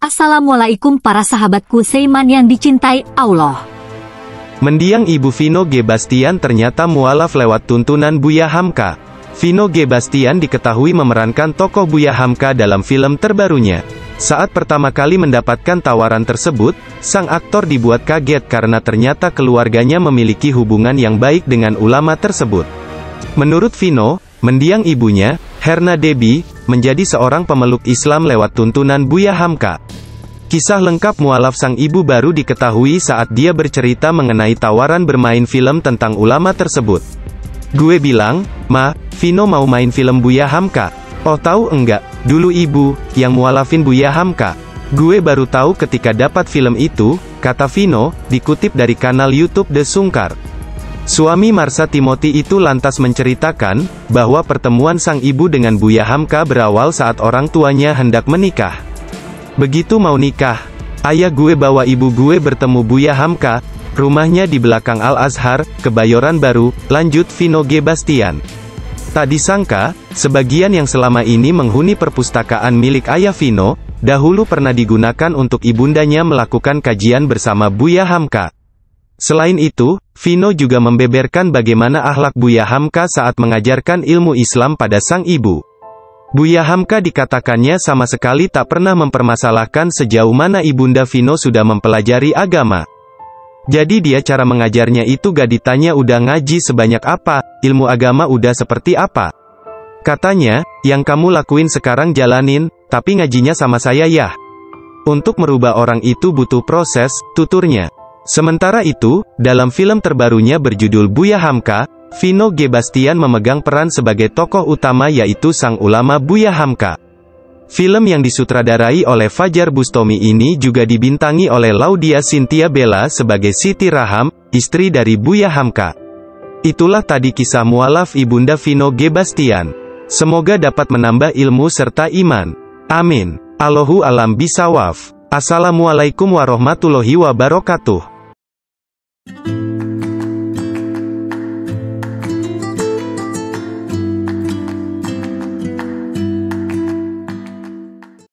Assalamualaikum para sahabatku seiman yang dicintai Allah. Mendiang Ibu Vino G. Bastian ternyata mualaf lewat tuntunan Buya Hamka. Vino G. Bastian diketahui memerankan tokoh Buya Hamka dalam film terbarunya. Saat pertama kali mendapatkan tawaran tersebut, sang aktor dibuat kaget karena ternyata keluarganya memiliki hubungan yang baik dengan ulama tersebut. Menurut Vino, mendiang ibunya, Herna Debbie, menjadi seorang pemeluk Islam lewat tuntunan Buya Hamka. Kisah lengkap mualaf sang ibu baru diketahui saat dia bercerita mengenai tawaran bermain film tentang ulama tersebut. "Gue bilang, Ma, Vino mau main film Buya Hamka. Oh tahu enggak, dulu ibu, yang mualafin Buya Hamka. Gue baru tahu ketika dapat film itu," kata Vino, dikutip dari kanal YouTube The Sungkar. Suami Marsha Timothy itu lantas menceritakan, bahwa pertemuan sang ibu dengan Buya Hamka berawal saat orang tuanya hendak menikah. "Begitu mau nikah, ayah gue bawa ibu gue bertemu Buya Hamka, rumahnya di belakang Al-Azhar, Kebayoran Baru," lanjut Vino G. Bastian. Tak disangka, sebagian yang selama ini menghuni perpustakaan milik ayah Vino, dahulu pernah digunakan untuk ibundanya melakukan kajian bersama Buya Hamka. Selain itu, Vino juga membeberkan bagaimana akhlak Buya Hamka saat mengajarkan ilmu Islam pada sang ibu. Buya Hamka dikatakannya sama sekali tak pernah mempermasalahkan sejauh mana ibunda Vino sudah mempelajari agama. Jadi dia cara mengajarnya itu gak ditanya udah ngaji sebanyak apa, ilmu agama udah seperti apa. Katanya, yang kamu lakuin sekarang jalanin, tapi ngajinya sama saya ya. Untuk merubah orang itu butuh proses, tuturnya. Sementara itu, dalam film terbarunya berjudul Buya Hamka, Vino G. Bastian memegang peran sebagai tokoh utama yaitu sang ulama Buya Hamka. Film yang disutradarai oleh Fajar Bustami ini juga dibintangi oleh Laudia Cynthia Bella sebagai Siti Raham, istri dari Buya Hamka. Itulah tadi kisah mualaf ibunda Vino G. Bastian. Semoga dapat menambah ilmu serta iman. Amin. Allahu a'lam bishawab. Assalamualaikum warahmatullahi wabarakatuh.